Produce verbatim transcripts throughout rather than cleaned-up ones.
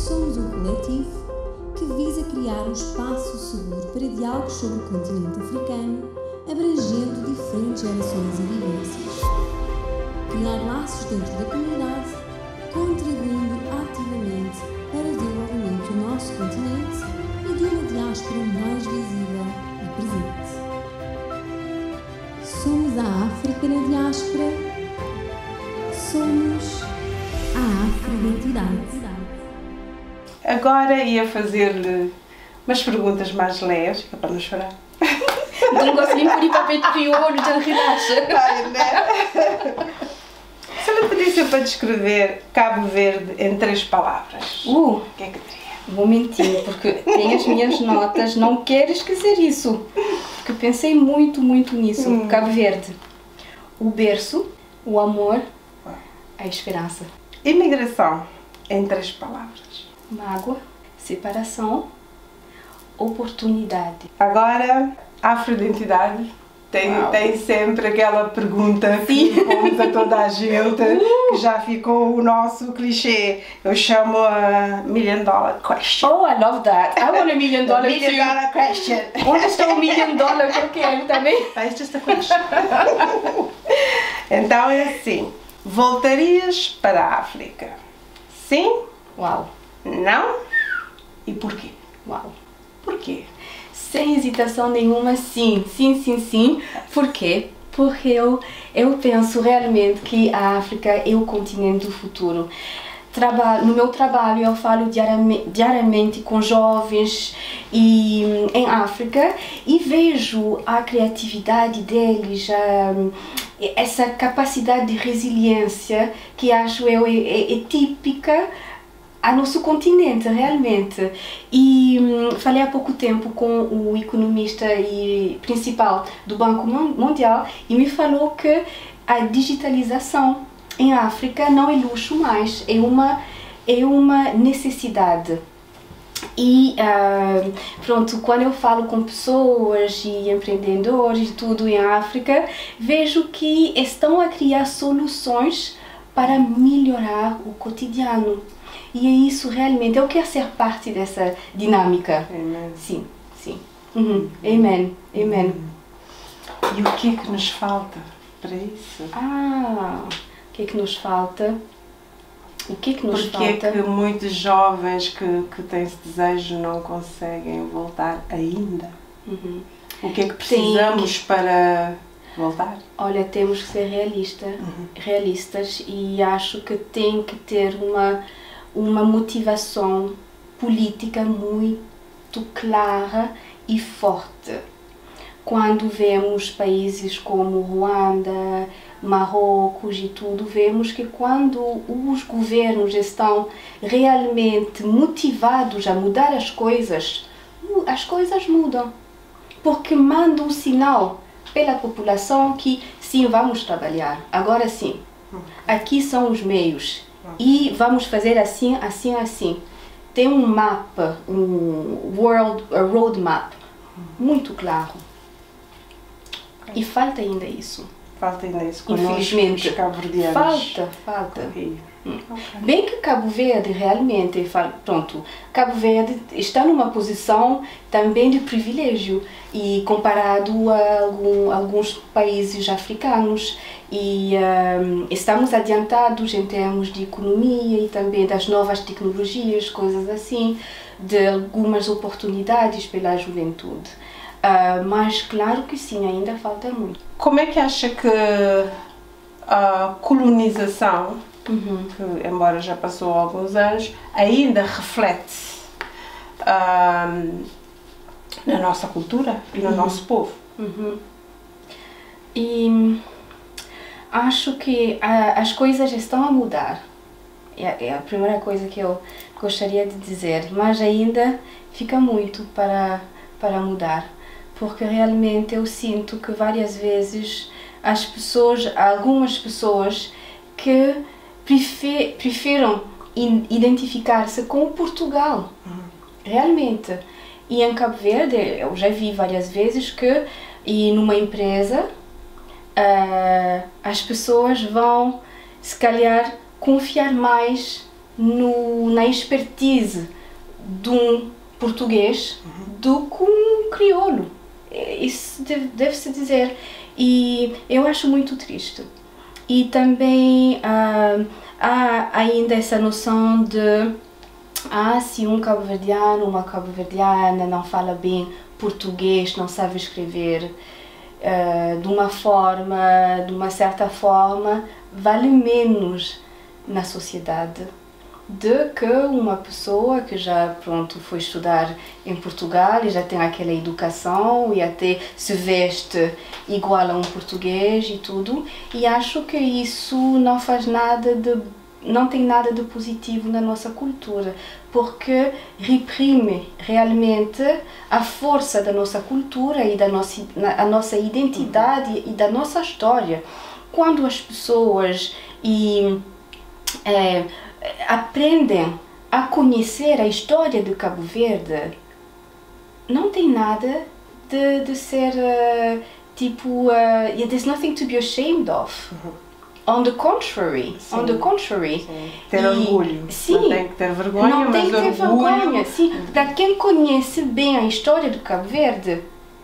somos um coletivo que visa criar um espaço seguro para diálogos sobre o continente africano, abrangendo diferentes gerações e vivências. Criar laços dentro da comunidade, contribuindo ativamente para o desenvolvimento do nosso continente e de uma diáspora mais visível e presente. Somos a África na diáspora. Somos a Afro-identidade. Agora ia fazer-lhe umas perguntas mais leves, que é para não chorar. Então não gosto nem de pôr papel de crioulo, já relaxa. Ai, né? Se eu lhe pedisse para descrever Cabo Verde em três palavras, Uh, o que é que diria? vou mentir, porque tenho as minhas notas, não quero esquecer isso. Porque pensei muito, muito nisso. Hum. Cabo Verde, o berço, o amor, a esperança. Imigração em três palavras. Mágoa, separação, oportunidade. Agora, Afro-identidade tem, tem sempre aquela pergunta que pergunta a toda a gente, que já ficou o nosso clichê. Eu chamo a Million Dollar Question. Oh, I love that. I want a million dollar Million too. Dollar Question. Onde está o million dollar que eu quero também? It's just a question. Então é assim, voltarias para a África? Sim? Uau, Não? E porquê? uau. Porquê? Sem hesitação nenhuma, sim, sim, sim, sim. Por quê? Porque eu, eu penso realmente que a África é o continente do futuro. Traba- no meu trabalho eu falo diariamente, diariamente com jovens e, em África e vejo a criatividade deles, a, essa capacidade de resiliência que acho eu é, é, é típica a nosso continente, realmente. E hum, falei há pouco tempo com o economista e principal do Banco Mundial e me falou que a digitalização em África não é luxo mais, é uma, é uma necessidade. E uh, pronto, quando eu falo com pessoas e empreendedores e tudo em África, vejo que estão a criar soluções para melhorar o cotidiano. E é isso realmente, eu quero ser parte dessa dinâmica. Amen. Sim, sim. Uhum. Amen, amen. E o que é que nos falta para isso? Ah, o que é que nos falta? O que é que nos Porque é falta? que muitos jovens que, que têm esse desejo não conseguem voltar ainda? Uhum. O que é que precisamos para voltar? Olha, temos que ser realista, Uhum. realistas e acho que tem que ter uma, uma motivação política muito clara e forte. Quando vemos países como Ruanda, Marrocos e tudo, vemos que quando os governos estão realmente motivados a mudar as coisas, as coisas mudam. Porque mandam um sinal pela população que sim, vamos trabalhar, agora sim, aqui são os meios e vamos fazer assim, assim, assim. Tem um mapa, um world, a roadmap muito claro. E falta ainda isso. Falta ainda isso connosco, Infelizmente. os cabo-verdianos. Falta, falta. Sim. Hum. Ok. Bem que Cabo Verde realmente, fala- pronto, Cabo Verde está numa posição também de privilégio e comparado a algum, alguns países africanos e um, estamos adiantados em termos de economia e também das novas tecnologias, coisas assim, de algumas oportunidades pela juventude. Uh, mas claro que sim, ainda falta muito. Como é que acha que a colonização, Uhum. que embora já passou há alguns anos, ainda reflete ahm, na nossa cultura e no Uhum. nosso povo? Uhum. E acho que ah, as coisas estão a mudar. É, é a primeira coisa que eu gostaria de dizer, mas ainda fica muito para, para mudar. Porque realmente eu sinto que várias vezes as pessoas, algumas pessoas que prefer, prefiram identificar-se com Portugal, Uhum. realmente. E em Cabo Verde eu já vi várias vezes que e numa empresa uh, as pessoas vão se calhar confiar mais no, na expertise de um português do que um crioulo. Isso deve, deve-se dizer. E eu acho muito triste. E também ah, há ainda essa noção de ah, se um cabo-verdiano, uma cabo-verdiana não fala bem português, não sabe escrever uh, de uma forma, de uma certa forma, vale menos na sociedade do que uma pessoa que já pronto foi estudar em Portugal e já tem aquela educação e até se veste igual a um português e tudo. E acho que isso não faz nada de não tem nada de positivo na nossa cultura, porque reprime realmente a força da nossa cultura e da nossa, a nossa identidade e da nossa história. Quando as pessoas e, é, aprendem a conhecer a história de Cabo Verde, não tem nada de, de ser uh, tipo, uh, yeah, there's nothing to be ashamed of. Uhum. On the contrary, sim, on the contrary. Sim. Ter e, orgulho. Sim, não tem que ter vergonha, não mas tem que ter orgulho. Vergonha. Sim. Para quem conhece bem a história do Cabo Verde,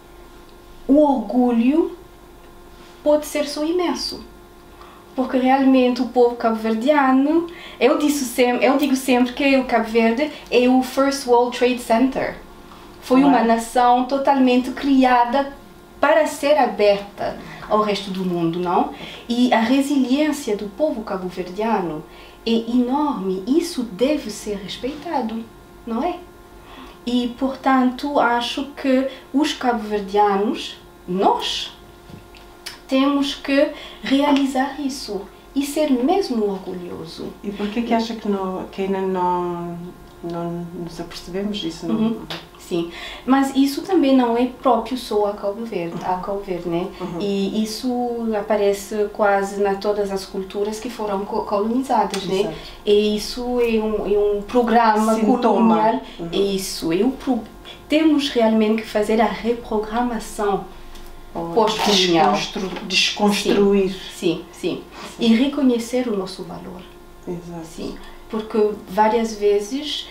o orgulho pode ser só imenso. Porque realmente o povo cabo-verdiano, eu, disse sempre, eu digo sempre que o Cabo Verde é o First World Trade Center. Foi uma nação totalmente criada para ser aberta ao resto do mundo, não? E a resiliência do povo cabo-verdiano é enorme, isso deve ser respeitado, não é? E, portanto, acho que os cabo-verdianos, nós, temos que realizar isso e ser mesmo orgulhoso. E por que que acha que, não, que ainda não, não nos apercebemos disso? Não? Uhum. Sim, mas isso também não é próprio só a Cabo Verde, a Cabo Verde, né? Uhum. E isso aparece quase em todas as culturas que foram colonizadas, né? Exato. E isso é um, é um programa Sintoma. colonial. Uhum. Isso, é o pro... temos realmente que fazer a reprogramação pós-colonial. Desconstru... Desconstruir. Sim, sim, sim. E reconhecer o nosso valor. Exato. Sim, porque várias vezes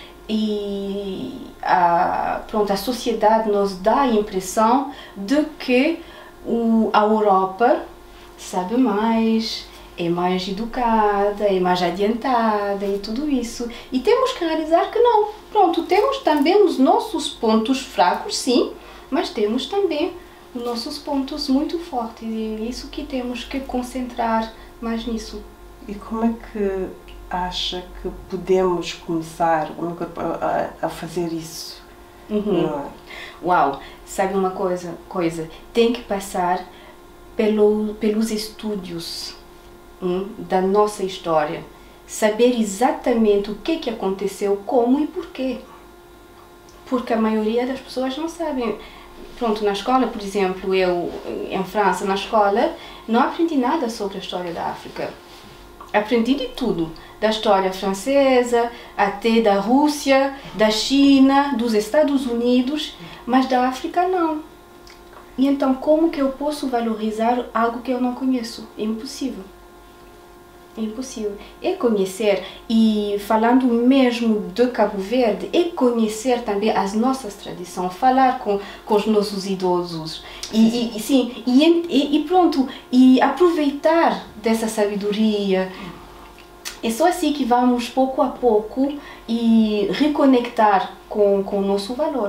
e a, pronto, a sociedade nos dá a impressão de que o, a Europa sabe mais, é mais educada, é mais adiantada e tudo isso. E temos que realizar que não. Pronto, temos também os nossos pontos fracos, sim, mas temos também os nossos pontos muito fortes e é isso que temos que concentrar mais nisso. E como é que acha que podemos começar a, a fazer isso? Uhum. Não é? Uau! Sabe uma coisa? coisa? Tem que passar pelo, pelos estudos hum, da nossa história. Saber exatamente o que, que aconteceu, como e porquê. Porque a maioria das pessoas não sabem. Pronto, na escola, por exemplo, eu em França, na escola, não aprendi nada sobre a história da África. Aprendi de tudo, da história francesa, até da Rússia, da China, dos Estados Unidos, mas da África não. E então, como que eu posso valorizar algo que eu não conheço? É impossível. É impossível. É conhecer, e falando mesmo de Cabo Verde, é conhecer também as nossas tradições, falar com, com os nossos idosos. E, e, sim, e, e pronto, e aproveitar dessa sabedoria. É só assim que vamos, pouco a pouco, e reconectar com, com o nosso valor.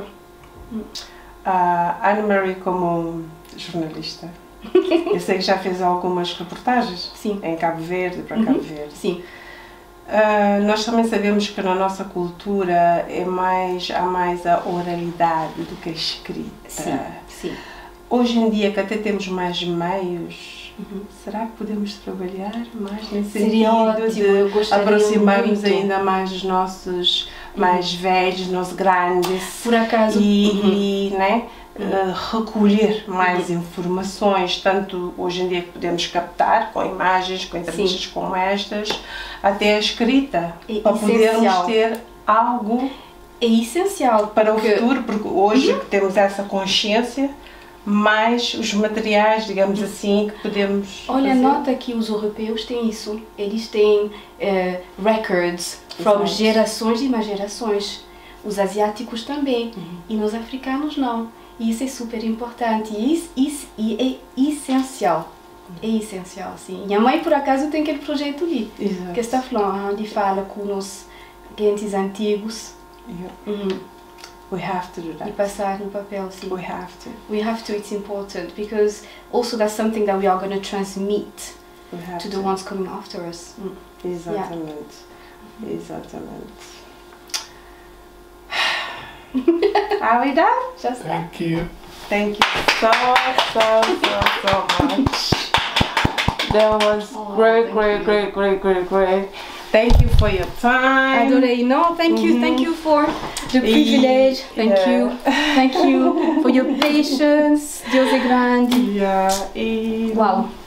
A Anne-Marie, como jornalista, eu sei que já fez algumas reportagens. Sim. Em Cabo Verde, para uhum. Cabo Verde. Sim. Uh, nós também sabemos que na nossa cultura é mais, há mais a oralidade do que a escrita. Sim. Sim. Hoje em dia, que até temos mais meios, uhum. será que podemos trabalhar mais nesse Seria sentido ótimo. de aproximarmos muito. ainda mais os nossos mais uhum. velhos, nossos grandes? Por acaso. E, uhum. e né? Uh, recolher mais uhum. informações, tanto hoje em dia que podemos captar com imagens, com entrevistas Sim. como estas, até a escrita, é para essencial. Podermos ter algo é essencial para porque... o futuro, porque hoje uhum. que temos essa consciência, mais os materiais, digamos uhum. assim, que podemos Olha, fazer. nota que os europeus têm isso, eles têm uh, records From gerações e mais gerações. Os asiáticos também, uhum. e nos africanos não. E isso é super importante e, isso, isso, e é essencial. É essencial, sim. Minha mãe, por acaso, tem aquele projeto ali, Exato. que está falando, onde fala com os clientes antigos. Yeah. Uhum. We have to do that. E passar no papel, sim. We have to. We have to, it's important, because also that's something that we are going to transmit to the ones coming after us. Mm. Exatamente. Yeah. Exatamente. Are we done? Just Thank that. you. Thank you so, so, so, so much. That was oh, great, great, you. great, great, great, great. Thank you for your time. Adorei. No, thank you, mm-hmm. thank you for the privilege. Thank yeah. you, thank you for your patience. Deus é grande. Yeah. E... Wow.